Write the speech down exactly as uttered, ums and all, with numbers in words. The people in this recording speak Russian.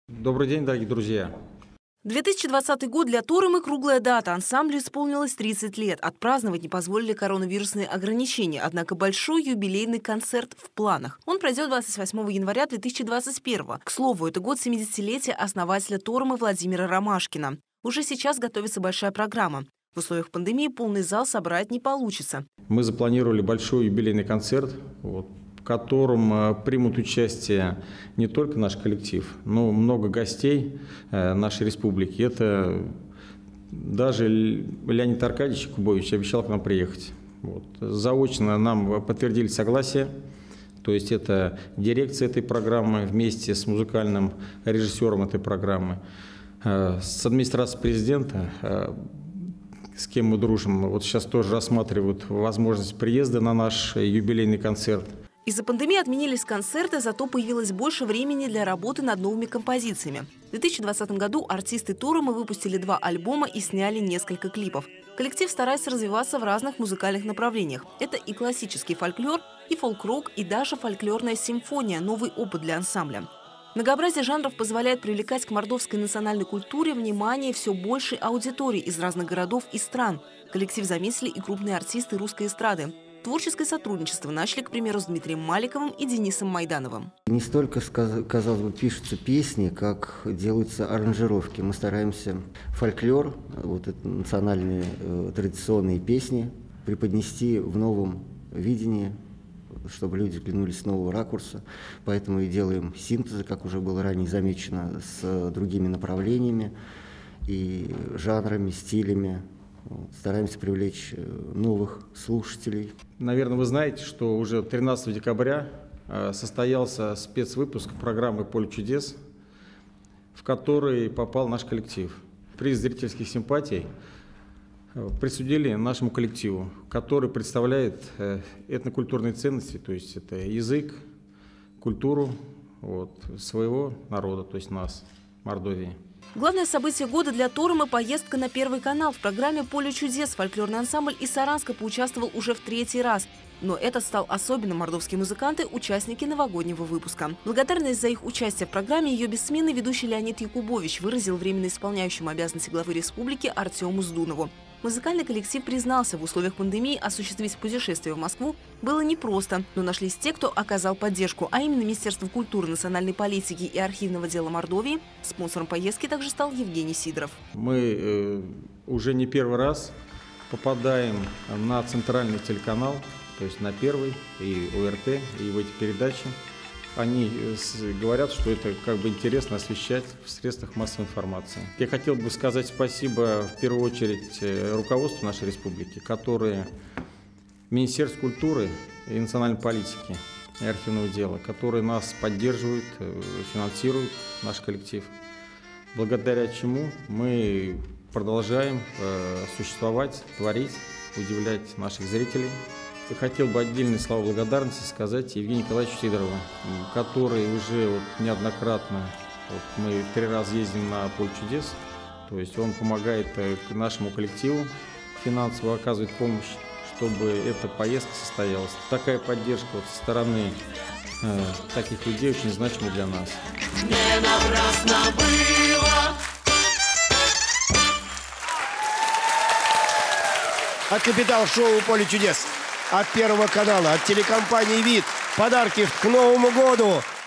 Добрый день, дорогие друзья. две тысячи двадцатый год для Торомы – круглая дата. Ансамблю исполнилось тридцать лет. Отпраздновать не позволили коронавирусные ограничения. Однако большой юбилейный концерт в планах. Он пройдет двадцать восьмого января две тысячи двадцать первого. К слову, это год семидесятилетия основателя Торомы Владимира Ромашкина. Уже сейчас готовится большая программа. В условиях пандемии полный зал собрать не получится. Мы запланировали большой юбилейный концерт, вот, в котором примут участие не только наш коллектив, но много гостей нашей республики. Это даже Леонид Аркадьевич Кубович обещал к нам приехать. Вот. Заочно нам подтвердили согласие. То есть это дирекция этой программы вместе с музыкальным режиссером этой программы, с администрацией президента, с кем мы дружим. Вот сейчас тоже рассматривают возможность приезда на наш юбилейный концерт. Из-за пандемии отменились концерты, зато появилось больше времени для работы над новыми композициями. В две тысячи двадцатом году артисты Торомы выпустили два альбома и сняли несколько клипов. Коллектив старается развиваться в разных музыкальных направлениях. Это и классический фольклор, и фолк-рок, и даже фольклорная симфония – новый опыт для ансамбля. Многообразие жанров позволяет привлекать к мордовской национальной культуре внимание все большей аудитории из разных городов и стран. Коллектив заметили и крупные артисты русской эстрады. Творческое сотрудничество начали, к примеру, с Дмитрием Маликовым и Денисом Майдановым. Не столько, казалось бы, пишутся песни, как делаются аранжировки. Мы стараемся фольклор, вот это национальные э, традиционные песни, преподнести в новом видении, чтобы люди взглянули с нового ракурса. Поэтому и делаем синтезы, как уже было ранее замечено, с другими направлениями и жанрами, стилями. Вот, стараемся привлечь новых слушателей. Наверное, вы знаете, что уже тринадцатого декабря состоялся спецвыпуск программы «Поле чудес», в который попал наш коллектив. Приз зрительских симпатий присудили нашему коллективу, который представляет этнокультурные ценности, то есть это язык, культуру вот, своего народа, то есть нас, Мордовии. Главное событие года для Торомы – поездка на Первый канал. В программе «Поле чудес» фольклорный ансамбль из Саранска поучаствовал уже в третий раз. Но этот стал особенным. Мордовские музыканты – участники новогоднего выпуска. Благодарность за их участие в программе ее бессменный ведущий Леонид Якубович выразил временно исполняющему обязанности главы республики Артему Здунову. Музыкальный коллектив признался, в условиях пандемии осуществить путешествие в Москву было непросто, но нашлись те, кто оказал поддержку, а именно Министерство культуры, национальной политики и архивного дела Мордовии. Спонсором поездки также стал Евгений Сидоров. Мы э, уже не первый раз попадаем на центральный телеканал, то есть на Первый, и ОРТ, и в эти передачи. Они говорят, что это как бы интересно освещать в средствах массовой информации. Я хотел бы сказать спасибо в первую очередь руководству нашей республики, которые Министерство культуры и национальной политики и архивного дела, которые нас поддерживают, финансируют, наш коллектив, благодаря чему мы продолжаем существовать, творить, удивлять наших зрителей. Я хотел бы отдельные слова благодарности сказать Евгению Николаевичу Сидорову, который уже вот неоднократно, вот мы три раза ездим на «Поле чудес», то есть он помогает нашему коллективу финансово, оказывает помощь, чтобы эта поездка состоялась. Такая поддержка вот со стороны э, таких людей очень значима для нас. Не напрасно было. От капитал-шоу «Поле чудес», от Первого канала, от телекомпании «Вид» подарки к Новому году